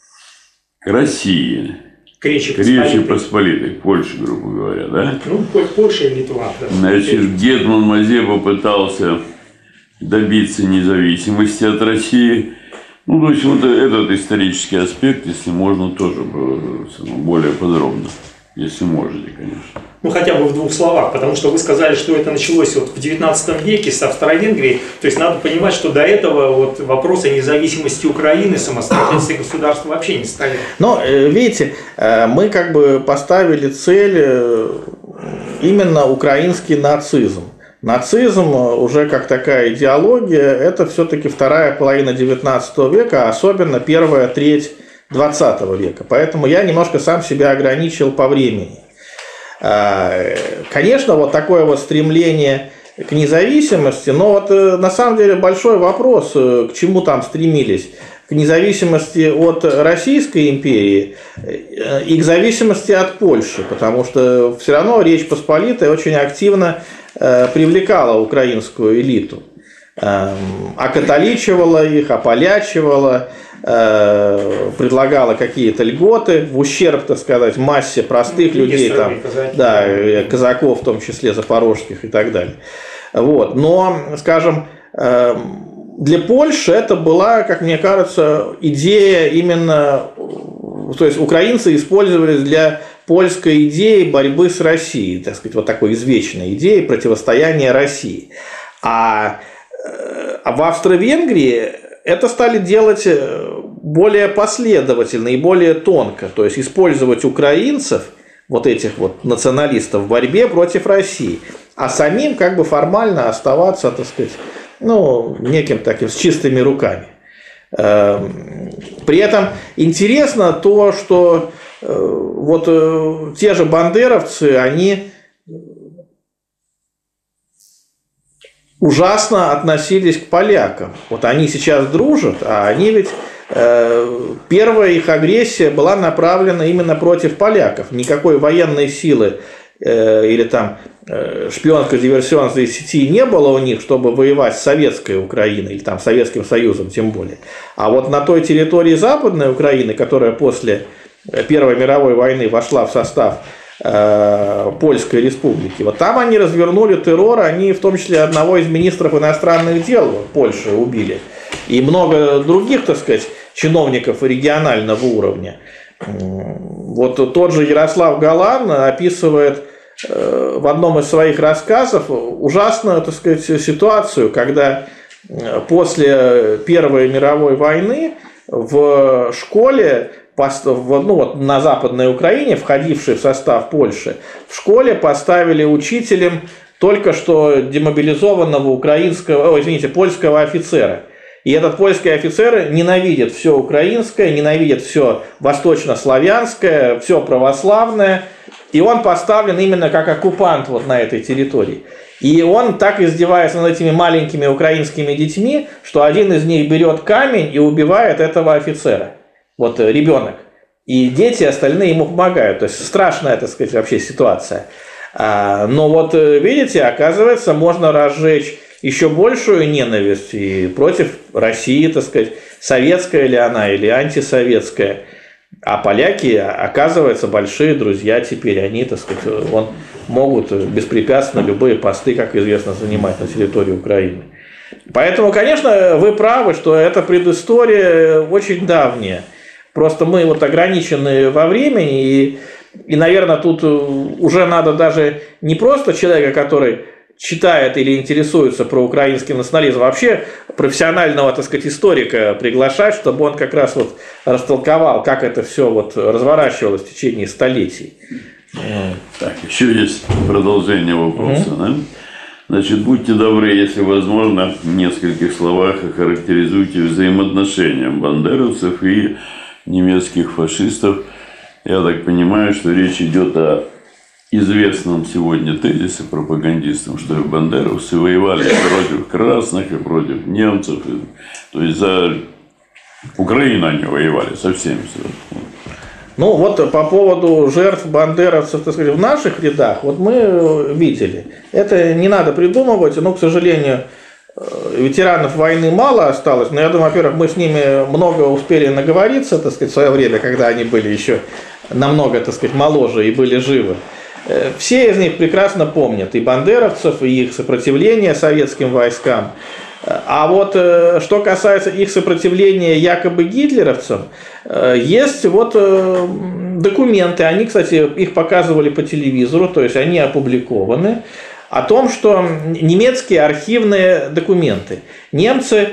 к России. К Речи К Речи Посполитой, к Польше, грубо говоря, да? Ну, Польша и Литва. Да. Значит, Гетман Мазепа пытался добиться независимости от России. Ну, то есть, вот этот исторический аспект, если можно, тоже более подробно. Если можете, конечно. Ну, хотя бы в двух словах, потому что вы сказали, что это началось вот в девятнадцатом веке с Австро-Венгрии. То есть, надо понимать, что до этого вот вопросы независимости Украины, самостоятельности государства вообще не стояли. Но, видите, мы как бы поставили цель именно украинский нацизм. Нацизм уже как такая идеология, это все-таки вторая половина девятнадцатого века, а особенно первая треть двадцатого века. Поэтому я немножко сам себя ограничил по времени. Конечно, вот такое вот стремление к независимости, но вот на самом деле большой вопрос, к чему там стремились. К независимости от Российской империи и к зависимости от Польши, потому что все равно Речь Посполитая очень активно привлекала украинскую элиту, окатоличивала их, ополячивала, предлагала какие-то льготы в ущерб, так сказать, массе простых ну, людей, там, казаки, да, казаков, в том числе запорожских и так далее. Вот. Но, скажем, для Польши это была, как мне кажется, идея именно, то есть украинцы использовались для польской идеи борьбы с Россией, так сказать, вот такой извечной идеей противостояния России. А в Австро-Венгрии это стали делать более последовательно и более тонко, то есть использовать украинцев, вот этих вот националистов, в борьбе против России, а самим как бы формально оставаться, так сказать, ну, неким таким, с чистыми руками. При этом интересно то, что вот те же бандеровцы, они ужасно относились к полякам. Вот они сейчас дружат, а они ведь... Первая их агрессия была направлена именно против поляков. Никакой военной силы или там шпионско-диверсионной сети не было у них, чтобы воевать с советской Украиной или там Советским Союзом тем более. А вот на той территории Западной Украины, которая после Первой мировой войны вошла в состав Польской республики, вот там они развернули террор, они в том числе одного из министров иностранных дел Польши убили. И много других, так сказать, чиновников регионального уровня. Вот тот же Ярослав Галан описывает в одном из своих рассказов ужасную, так сказать, ситуацию, когда после Первой мировой войны в школе, ну вот на Западной Украине, входившей в состав Польши, в школе поставили учителем только что демобилизованного украинского, о, извините, польского офицера. И этот польский офицер ненавидит все украинское, ненавидит все восточнославянское, все православное. И он поставлен именно как оккупант вот на этой территории. И он так издевается над этими маленькими украинскими детьми, что один из них берет камень и убивает этого офицера. Вот ребенок. И дети остальные ему помогают. То есть страшная, так сказать, вообще ситуация. Но вот видите, оказывается, можно разжечь еще большую ненависть и против России, так сказать, советская ли она или антисоветская. А поляки, оказывается, большие друзья теперь. Они, так сказать, он, могут беспрепятственно любые посты, как известно, занимать на территории Украины. Поэтому, конечно, вы правы, что эта предыстория очень давняя. Просто мы вот ограничены во времени, и, и, наверное, тут уже надо даже не просто человека, который читает или интересуется про украинский национализм, вообще профессионального, так сказать, историка приглашать, чтобы он как раз вот растолковал, как это все вот разворачивалось в течение столетий. Так, еще есть продолжение вопроса. Mm-hmm. Да? Значит, будьте добры, если возможно, в нескольких словах охарактеризуйте взаимоотношения бандеровцев и немецких фашистов. Я так понимаю, что речь идет о известном сегодня тезисе пропагандистам, что бандеровцы воевали против красных и против немцев. То есть за Украину они воевали со всеми. Ну вот по поводу жертв бандеровцев, так сказать, в наших рядах, вот мы видели. Это не надо придумывать, но, к сожалению, ветеранов войны мало осталось, но я думаю, во-первых, мы с ними много успели наговориться, так сказать, в свое время, когда они были еще намного, так сказать, моложе и были живы. Все из них прекрасно помнят и бандеровцев, и их сопротивление советским войскам. А вот что касается их сопротивления якобы гитлеровцам, есть вот документы, они, кстати, их показывали по телевизору, то есть они опубликованы, о том, что немецкие архивные документы. Немцы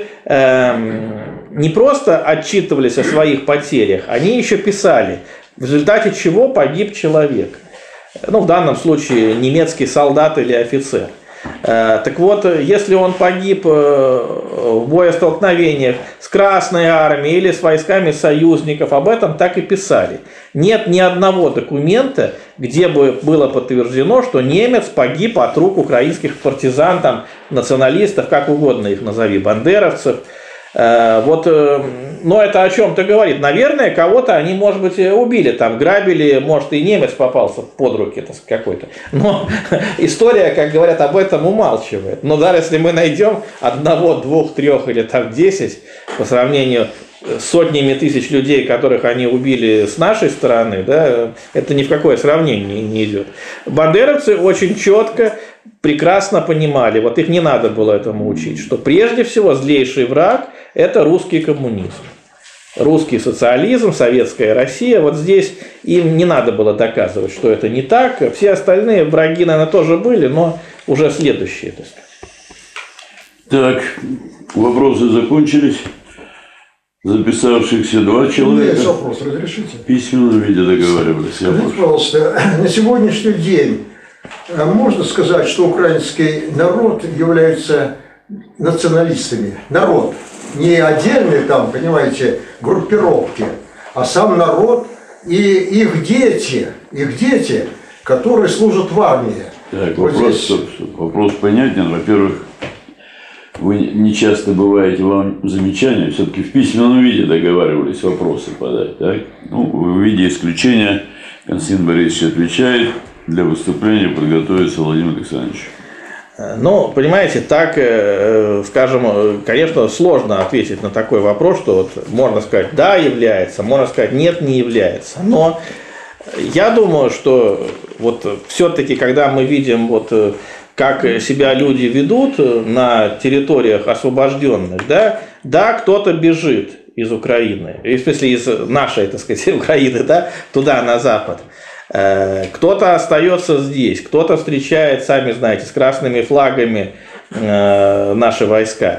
не просто отчитывались о своих потерях, они еще писали, в результате чего погиб человек. Ну, в данном случае немецкий солдат или офицер. Так вот, если он погиб в боестолкновениях с Красной армией или с войсками союзников, об этом так и писали. Нет ни одного документа, где бы было подтверждено, что немец погиб от рук украинских партизан, там, националистов, как угодно их назови, бандеровцев. Вот, но это о чем-то говорит. Наверное, кого-то они, может быть, убили, там, грабили, может, и немец попался под руки какой-то. Но история, как говорят, об этом умалчивает. Но даже если мы найдем одного, двух, трех или там десять по сравнению с сотнями тысяч людей, которых они убили с нашей стороны, да, это ни в какое сравнение не идет. Бандеровцы очень четко, прекрасно понимали, вот их не надо было этому учить, что прежде всего злейший враг – это русский коммунизм. Русский социализм, советская Россия, вот здесь им не надо было доказывать, что это не так. Все остальные враги, наверное, тоже были, но уже следующие, так сказать. Так, вопросы закончились. Записавшихся два человека. Есть вопрос, разрешите? В письменном виде договаривались. Скажите, пожалуйста, на сегодняшний день можно сказать, что украинский народ является националистами? Народ. Не отдельные там, понимаете, группировки, а сам народ и их дети, их дети, которые служат в армии. Так, вот вопрос, здесь... вопрос понятен. Во-первых, вы не часто бываете, вам замечания, все-таки в письменном виде договаривались вопросы подать. Так? Ну, в виде исключения Константин Борисович отвечает, для выступления подготовится Владимир Александрович. Ну, понимаете, так, скажем, конечно, сложно ответить на такой вопрос, что вот можно сказать «да, является», можно сказать «нет, не является». Но я думаю, что вот все-таки, когда мы видим, вот, как себя люди ведут на территориях освобожденных, да, да, кто-то бежит из Украины, в смысле из нашей, так сказать, Украины, да, туда, на запад. Кто-то остается здесь, кто-то встречает, сами знаете, с красными флагами наши войска.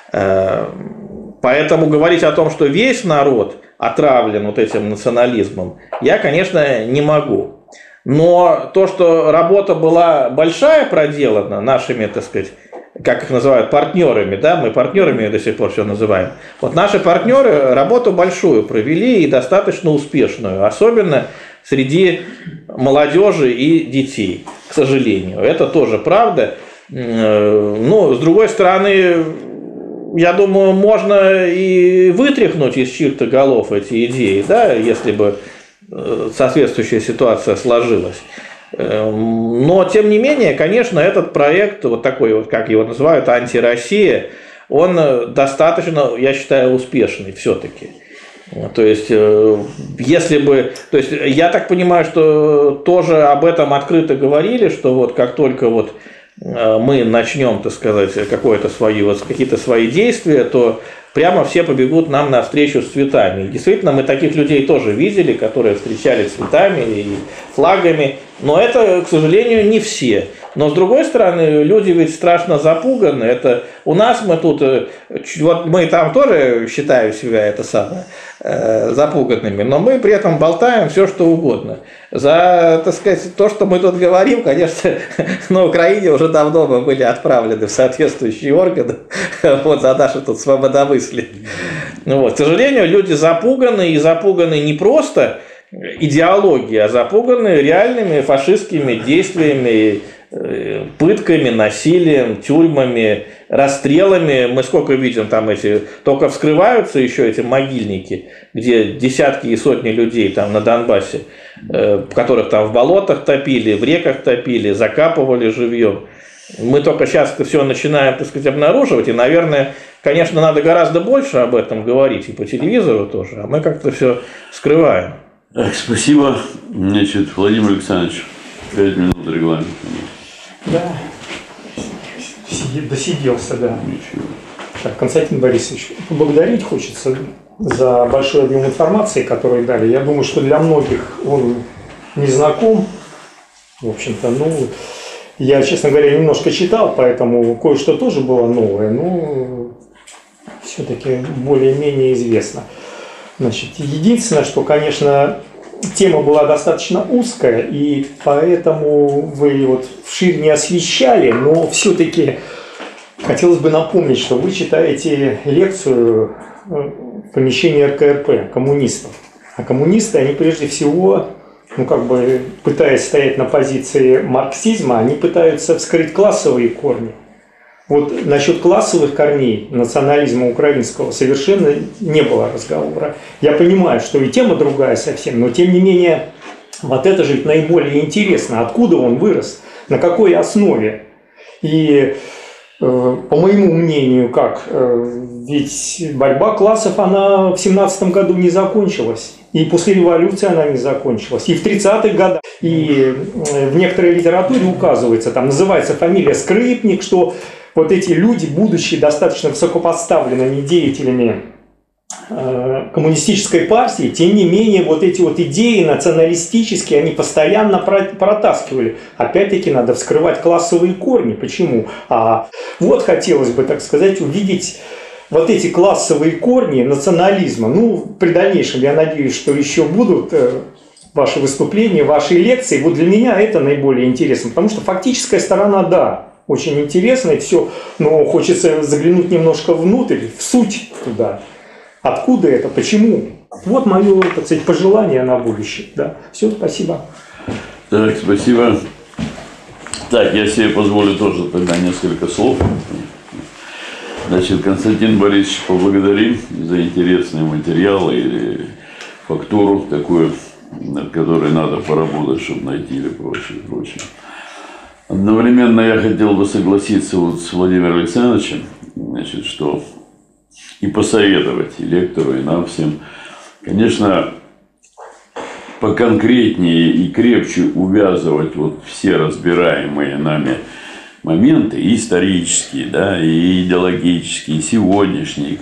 Поэтому говорить о том, что весь народ отравлен вот этим национализмом, я, конечно, не могу. Но то, что работа была большая проделана нашими, так сказать, как их называют, партнерами, да, мы партнерами до сих пор все называем. Вот наши партнеры работу большую провели и достаточно успешную, особенно среди молодежи и детей, к сожалению. Это тоже правда. Но, с другой стороны, я думаю, можно и вытряхнуть из чьих-то голов эти идеи, да, если бы соответствующая ситуация сложилась. Но, тем не менее, конечно, этот проект, вот такой, вот, как его называют, антироссия, он достаточно, я считаю, успешный все-таки. То есть, если бы, то есть, я так понимаю, что тоже об этом открыто говорили, что вот как только вот мы начнем, так сказать, какое-то свои, вот, какие-то свои действия, то прямо все побегут нам навстречу с цветами. И действительно, мы таких людей тоже видели, которые встречали цветами и флагами, но это, к сожалению, не все. Но, с другой стороны, люди ведь страшно запуганы. Это у нас мы тут, вот мы там тоже считаем себя это самое, запуганными, но мы при этом болтаем все, что угодно. За, так сказать, то, что мы тут говорим, конечно, на Украине уже давно мы были отправлены в соответствующие органы, вот, за наше тут свободомыслие. Вот. К сожалению, люди запуганы, и запуганы не просто идеологией, а запуганы реальными фашистскими действиями, пытками, насилием, тюрьмами, расстрелами. Мы сколько видим там эти, только вскрываются еще эти могильники, где десятки и сотни людей там на Донбассе, которых там в болотах топили, в реках топили, закапывали живьем. Мы только сейчас это все начинаем, так сказать, обнаруживать, и, наверное, конечно, надо гораздо больше об этом говорить, и по телевизору тоже, а мы как-то все скрываем. Так, спасибо. Значит, Владимир Александрович, пять минут регламент. Да, досиделся, да. Ничего. Так, Константин Борисович, поблагодарить хочется за большой объем информации, который дали. Я думаю, что для многих он не знаком. В общем-то, ну, я, честно говоря, немножко читал, поэтому кое-что тоже было новое, но все-таки более-менее известно. Значит, единственное, что, конечно, тема была достаточно узкая, и поэтому вы вот вширь не освещали, но все-таки хотелось бы напомнить, что вы читаете лекцию в помещении эр ка эр пэ коммунистов. А коммунисты, они прежде всего, ну как бы пытаясь стоять на позиции марксизма, они пытаются вскрыть классовые корни. Вот насчет классовых корней национализма украинского совершенно не было разговора. Я понимаю, что и тема другая совсем, но тем не менее, вот это же наиболее интересно. Откуда он вырос, на какой основе. И э, по моему мнению, как, э, ведь борьба классов, она в семнадцатом году не закончилась. И после революции она не закончилась. И в тридцатых годах. И в некоторой литературе указывается, там называется фамилия Скрипник, что вот эти люди, будучи достаточно высокопоставленными деятелями э, коммунистической партии, тем не менее, вот эти вот идеи националистические, они постоянно протаскивали. Опять-таки, надо вскрывать классовые корни. Почему? А вот хотелось бы, так сказать, увидеть вот эти классовые корни национализма. Ну, при дальнейшем, я надеюсь, что еще будут э, ваши выступления, ваши лекции. Вот для меня это наиболее интересно, потому что фактическая сторона, да, очень интересно и все, но хочется заглянуть немножко внутрь, в суть туда. Откуда это, почему? Вот мое, так сказать, пожелание на будущее. Да. Все, спасибо. Так, спасибо. Так, я себе позволю тоже тогда несколько слов. Значит, Константин Борисович, поблагодарим за интересный материал или фактуру такую, над которой надо поработать, чтобы найти или прочее, прочее. Одновременно я хотел бы согласиться вот с Владимиром Александровичем, значит, что и посоветовать и лектору, и нам всем, конечно, поконкретнее и крепче увязывать вот все разбираемые нами моменты, и исторические, да, и идеологические, и сегодняшние,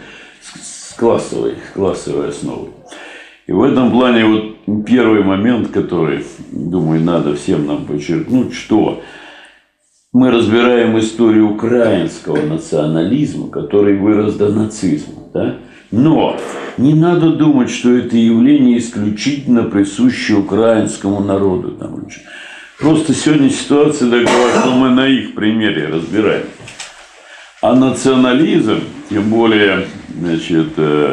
с классовой, с классовой основой. И в этом плане вот первый момент, который, думаю, надо всем нам подчеркнуть, что мы разбираем историю украинского национализма, который вырос до нацизма. Да? Но не надо думать, что это явление исключительно присуще украинскому народу. Там. Просто сегодня ситуация такова, что мы на их примере разбираем. А национализм, тем более, значит,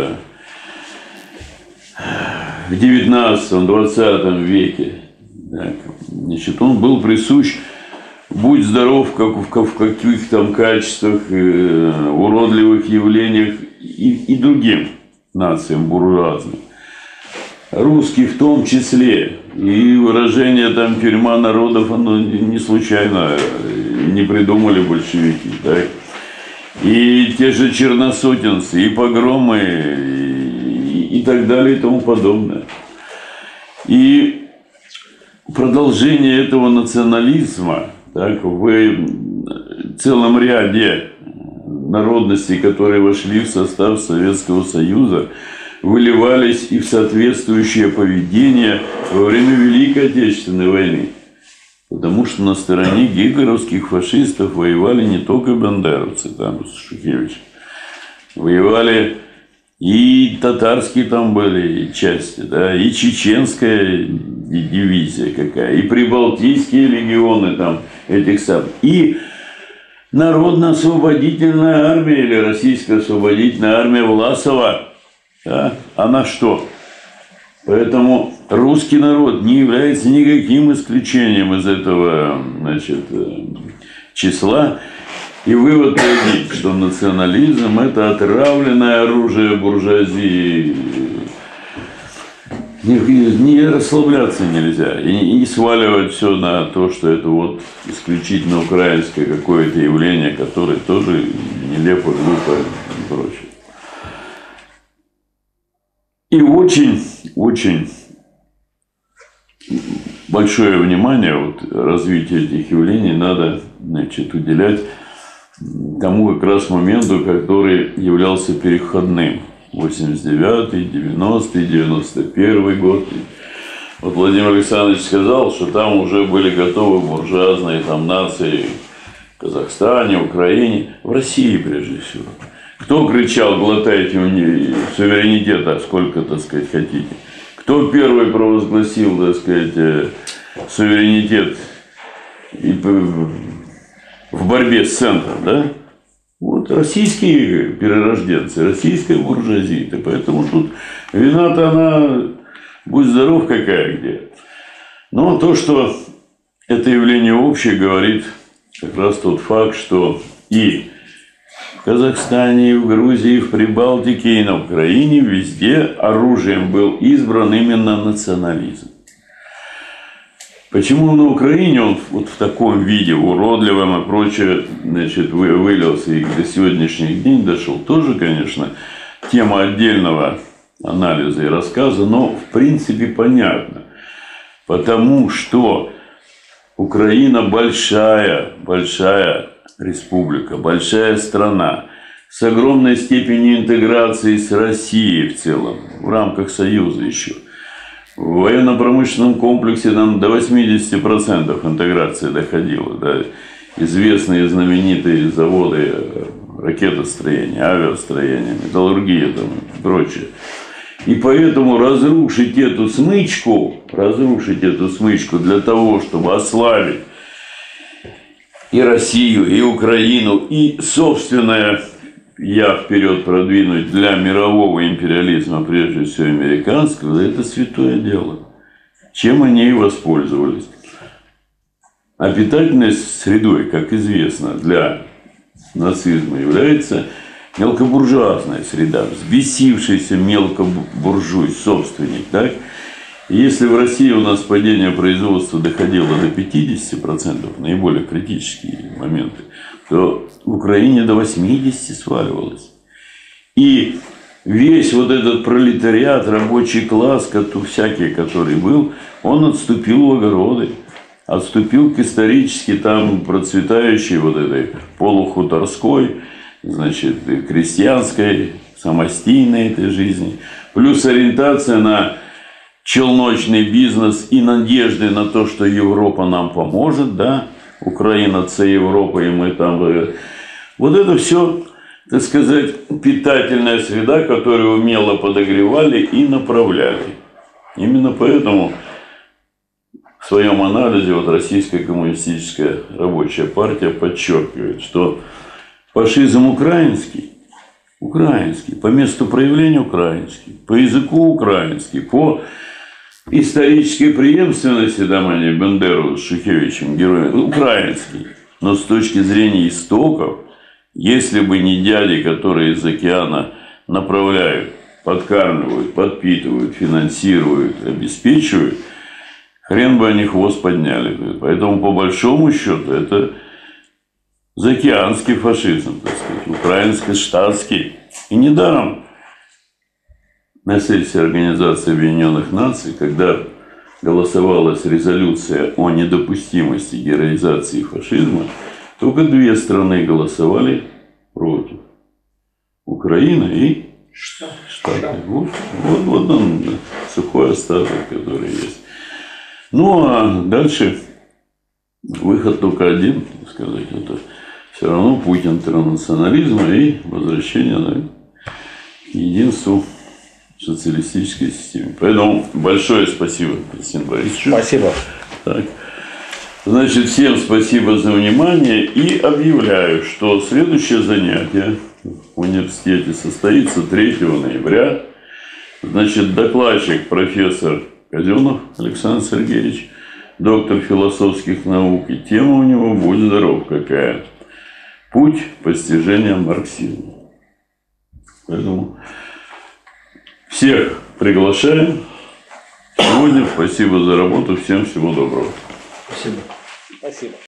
в девятнадцатом-двадцатом веке, да, значит, он был присущ, будь здоров, как в, в каких там качествах, э, уродливых явлениях и, и другим нациям буржуазным. Русский в том числе. И выражение там «тюрьма народов», оно не случайно не придумали большевики. Да? И те же черносотенцы, и погромы, и, и так далее, и тому подобное. И продолжение этого национализма, так, в целом ряде народностей, которые вошли в состав Советского Союза, выливались и в соответствующее поведение во время Великой Отечественной войны. Потому что на стороне гитлеровских фашистов воевали не только бандеровцы, там, с Шухевичем. Воевали и татарские там были части, да, и чеченская дивизия какая, и прибалтийские легионы там этих самых, и Народно-освободительная армия или Российская освободительная армия Власова. Да? Она что? Поэтому русский народ не является никаким исключением из этого, значит, числа. И вывод один, что национализм – это отравленное оружие буржуазии. Не, не расслабляться нельзя и, и не сваливать все на то, что это вот исключительно украинское какое-то явление, которое тоже нелепо, глупо и прочее. И очень, очень большое внимание вот, развитию этих явлений надо, значит, уделять тому как раз моменту, который являлся переходным. восемьдесят девятый, девяностый, девяносто первый год. Вот Владимир Александрович сказал, что там уже были готовы буржуазные там нации в Казахстане, Украине, в России прежде всего. Кто кричал: глотайте суверенитета, сколько, так сказать, хотите? Кто первый провозгласил, так сказать, суверенитет в борьбе с центром, да? Вот российские перерожденцы, российская буржуазия. Поэтому тут вина-то она, будь здоров, какая где. Но то, что это явление общее, говорит как раз тот факт, что и в Казахстане, и в Грузии, и в Прибалтике, и на Украине везде оружием был избран именно национализм. Почему на Украине он вот в таком виде, уродливом и прочее, значит, вылился и до сегодняшних дней дошел, тоже, конечно, тема отдельного анализа и рассказа, но в принципе понятно. Потому что Украина большая, большая республика, большая страна, с огромной степенью интеграции с Россией в целом, в рамках Союза еще. В военно-промышленном комплексе нам до восьмидесяти процентов интеграции доходило. Да. Известные знаменитые заводы ракетостроения, авиастроения, металлургия там, и прочее. И поэтому разрушить эту смычку, разрушить эту смычку для того, чтобы ослабить и Россию, и Украину, и собственное я вперед продвинуть для мирового империализма, прежде всего американского, это святое дело. Чем они и воспользовались. А питательной средой, как известно, для нацизма является мелкобуржуазная среда, взбесившийся мелкобуржуй, собственник. Так? И если в России у нас падение производства доходило до пятидесяти процентов, наиболее критические моменты, то в Украине до восьмидесяти процентов сваливалось. И весь вот этот пролетариат, рабочий класс, всякий, который был, он отступил в огороды, отступил к исторически там процветающей вот этой полухуторской, значит, крестьянской, самостийной этой жизни, плюс ориентация на челночный бизнес и надежды на то, что Европа нам поможет, да, Украина – це Европа, и мы там… Вот это все, так сказать, питательная среда, которую умело подогревали и направляли. Именно поэтому в своем анализе вот Российская коммунистическая рабочая партия подчеркивает, что фашизм украинский, украинский, по месту проявления украинский, по языку украинский, по исторической преемственности, там они Бендеру с Шухевичем, героем, украинский. Но с точки зрения истоков, если бы не дяди, которые из океана направляют, подкармливают, подпитывают, финансируют, обеспечивают, хрен бы они хвост подняли. Поэтому, по большому счету, это заокеанский фашизм, так сказать, украинско-штатский. И недаром на сессии Организации Объединенных Наций, когда голосовалась резолюция о недопустимости героизации фашизма, только две страны голосовали против. Украина и Штаты. Вот, вот, вот он, сухой остаток, который есть. Ну, а дальше выход только один, так сказать, это все равно путь интернационализма и возвращение, да, к единству социалистической системе. Поэтому большое спасибо, Константин Борисович. Спасибо. Так. Значит, всем спасибо за внимание и объявляю, что следующее занятие в университете состоится третьего ноября. Значит, докладчик профессор Казенов Александр Сергеевич, доктор философских наук, и тема у него, будь здоров, какая: путь постижения марксизма. Поэтому всех приглашаем. сегодня. Спасибо за работу. Всем всего доброго. Спасибо. Спасибо.